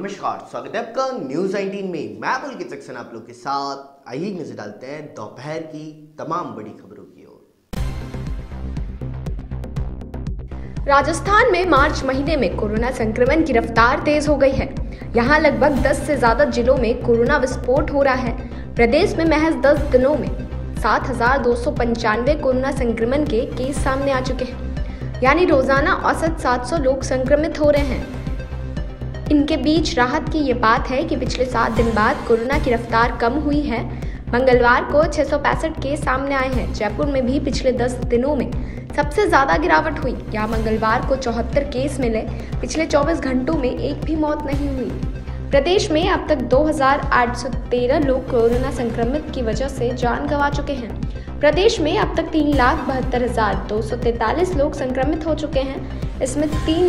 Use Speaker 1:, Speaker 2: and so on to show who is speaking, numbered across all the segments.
Speaker 1: नमस्कार, स्वागत है आपका न्यूज 19 में। मैं पुलकित सक्सेना आप लोग के साथ। आइए नजर डालते हैं दोपहर की तमाम बड़ी खबरों की ओर।
Speaker 2: राजस्थान में मार्च महीने में कोरोना संक्रमण की रफ्तार तेज हो गई है। यहां लगभग 10 से ज्यादा जिलों में कोरोना विस्फोट हो रहा है। प्रदेश में महज 10 दिनों में 7,295 कोरोना संक्रमण के केस सामने आ चुके हैं, यानी रोजाना औसत 700 लोग संक्रमित हो रहे हैं। इनके बीच राहत की ये बात है कि पिछले 7 दिन बाद कोरोना की रफ्तार कम हुई है। मंगलवार को 665 केस सामने आए हैं। जयपुर में भी पिछले 10 दिनों में सबसे ज्यादा गिरावट हुई। यहाँ मंगलवार को 74 केस मिले। पिछले 24 घंटों में एक भी मौत नहीं हुई। प्रदेश में अब तक 2,813 लोग कोरोना संक्रमित की वजह से जान गंवा चुके हैं। प्रदेश में अब तक 3,72,243 लोग संक्रमित हो चुके हैं। इसमें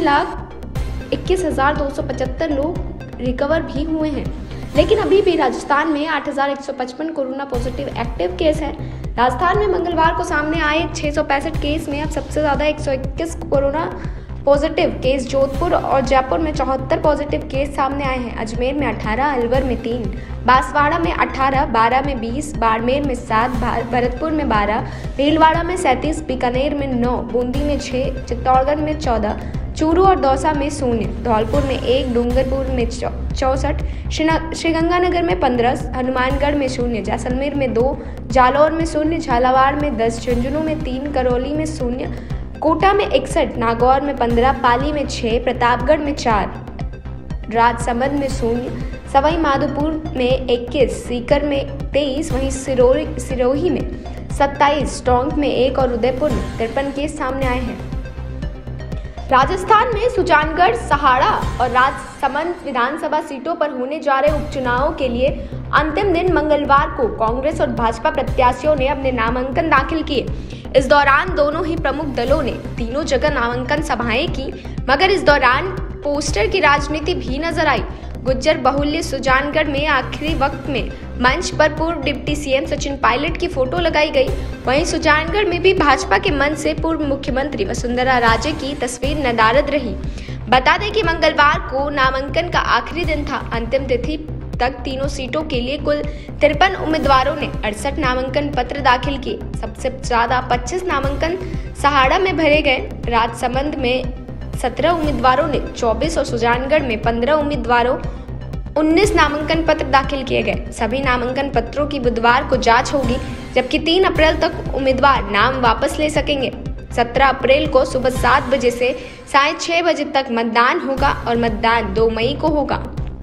Speaker 2: 3,21,275 लोग रिकवर भी हुए हैं। लेकिन अभी भी राजस्थान में 8,155 कोरोना पॉजिटिव एक्टिव केस है। राजस्थान में मंगलवार को सामने आए 665 केस में अब सबसे ज्यादा 121 कोरोना पॉजिटिव केस जोधपुर और जयपुर में 74 पॉजिटिव केस सामने आए हैं। अजमेर में 18, अलवर में 3, बांसवाड़ा में 18, बारा में 20, बाड़मेर में 7, भरतपुर में 12, भीलवाड़ा में 37, बीकानेर में 9, बूंदी में 6, चित्तौड़गढ़ में 14, चूरू और दौसा में 0, धौलपुर में 1, डूंगरपुर में 64, श्रीगंगानगर में 15, हनुमानगढ़ में 0, जैसलमेर में 2, जालौर में 0, झालावाड़ में 10, झुंझुनू में 3, करौली में 0, कोटा में 61, नागौर में 15, पाली में 6, प्रतापगढ़ में 4, राजसमंद में 0, सवाई माधोपुर में 21, सीकर में 23, वहीं सिरोही में 27, टोंक में 1 और उदयपुर में 53 केस सामने आए हैं। राजस्थान में सुजानगढ़, सहाड़ा और राजसमंद विधानसभा सीटों पर होने जा रहे उपचुनावों के लिए अंतिम दिन मंगलवार को कांग्रेस और भाजपा प्रत्याशियों ने अपने नामांकन दाखिल किए। इस दौरान दोनों ही प्रमुख दलों ने तीनों जगह नामांकन सभाएं की, मगर इस दौरान पोस्टर की राजनीति भी नजर आई। गुज्जर बहुल्य सुजानगढ़ में आखिरी वक्त में मंच पर पूर्व डिप्टी सीएम सचिन पायलट की फोटो लगाई गई। वहीं सुजानगढ़ में भी भाजपा के मंच से पूर्व मुख्यमंत्री वसुंधरा राजे की तस्वीर नदारद रही। बता दें कि मंगलवार को नामांकन का आखिरी दिन था। अंतिम तिथि तक तीनों सीटों के लिए कुल 53 उम्मीदवारों ने 68 नामांकन पत्र दाखिल किए। सबसे ज्यादा 25 नामांकन सहाड़ा में भरे गए। राजसमंद में 17 उम्मीदवारों ने 24 और सुजानगढ़ में 15 उम्मीदवारों 19 नामांकन पत्र दाखिल किए गए। सभी नामांकन पत्रों की बुधवार को जांच होगी, जबकि 3 अप्रैल तक उम्मीदवार नाम वापस ले सकेंगे। 17 अप्रैल को सुबह 7 बजे से साढ़े 6 बजे तक मतदान होगा और मतदान 2 मई को होगा।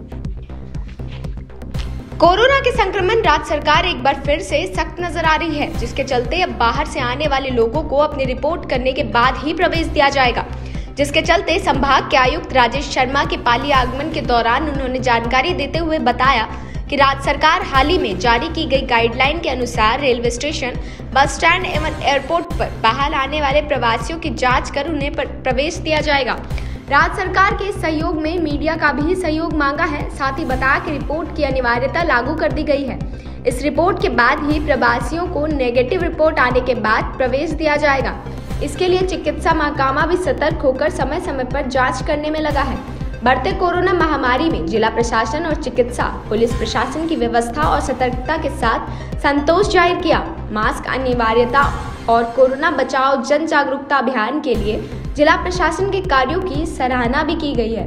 Speaker 2: कोरोना के संक्रमण राज्य सरकार एक बार फिर से सख्त नजर आ रही है, जिसके चलते अब बाहर से आने वाले लोगों को अपनी रिपोर्ट करने के बाद ही प्रवेश दिया जाएगा। जिसके चलते संभाग के आयुक्त राजेश शर्मा के पाली आगमन के दौरान उन्होंने जानकारी देते हुए बताया कि राज्य सरकार हाल ही में जारी की गई गाइडलाइन के अनुसार रेलवे स्टेशन, बस स्टैंड एवं एयरपोर्ट पर बाहर आने वाले प्रवासियों की जांच कर उन्हें प्रवेश दिया जाएगा। राज्य सरकार के सहयोग में मीडिया का भी सहयोग मांगा है। साथ ही बताया कि रिपोर्ट की अनिवार्यता लागू कर दी गई है। इस रिपोर्ट के बाद ही प्रवासियों को नेगेटिव रिपोर्ट आने के बाद प्रवेश दिया जाएगा। इसके लिए चिकित्सा महकमा भी सतर्क होकर समय समय पर जांच करने में लगा है। बढ़ते कोरोना महामारी में जिला प्रशासन और चिकित्सा पुलिस प्रशासन की व्यवस्था और सतर्कता के साथ संतोष जाहिर किया। मास्क अनिवार्यता और कोरोना बचाओ जन जागरूकता अभियान के लिए जिला प्रशासन के कार्यों की सराहना भी की गई है।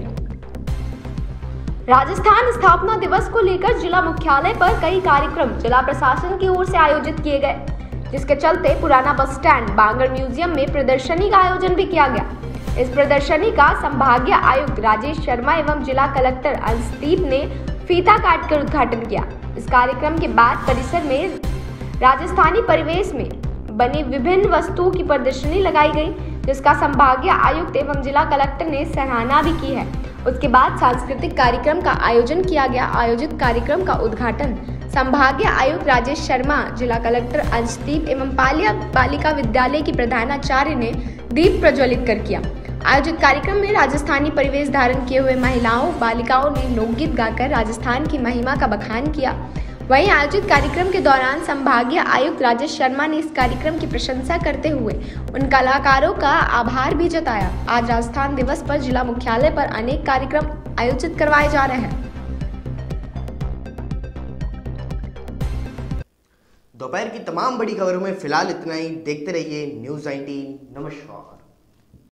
Speaker 2: राजस्थान स्थापना दिवस को लेकर जिला मुख्यालय पर कई कार्यक्रम जिला प्रशासन की ओर से आयोजित किए गए, जिसके चलते पुराना बस स्टैंड बांगड़ म्यूजियम में प्रदर्शनी का आयोजन भी किया गया। इस प्रदर्शनी का संभागीय आयुक्त राजेश शर्मा एवं जिला कलेक्टर अंशदीप ने फीता काटकर उद्घाटन किया। इस कार्यक्रम के बाद परिसर में राजस्थानी परिवेश में बनी विभिन्न वस्तुओं की प्रदर्शनी लगाई गई, जिसका संभागीय आयुक्त एवं जिला कलेक्टर ने सराहना भी की है। उसके बाद सांस्कृतिक कार्यक्रम का आयोजन किया गया। आयोजित कार्यक्रम का उद्घाटन संभागीय आयुक्त राजेश शर्मा, जिला कलेक्टर अंशदीप एवं पालिया बालिका विद्यालय की प्रधानाचार्य ने दीप प्रज्वलित कर किया। आयोजित कार्यक्रम में राजस्थानी परिवेश धारण किए हुए महिलाओं बालिकाओं ने लोकगीत गाकर राजस्थान की महिमा का बखान किया। वहीं आयोजित कार्यक्रम के दौरान संभागीय आयुक्त राजेश शर्मा ने इस कार्यक्रम की प्रशंसा करते हुए उन कलाकारों का आभार भी जताया। आज राजस्थान दिवस पर जिला मुख्यालय पर अनेक कार्यक्रम आयोजित करवाए जा रहे हैं।
Speaker 1: दोपहर की तमाम बड़ी खबरों में फिलहाल इतना ही। देखते रहिए न्यूज़ 19। नमस्कार।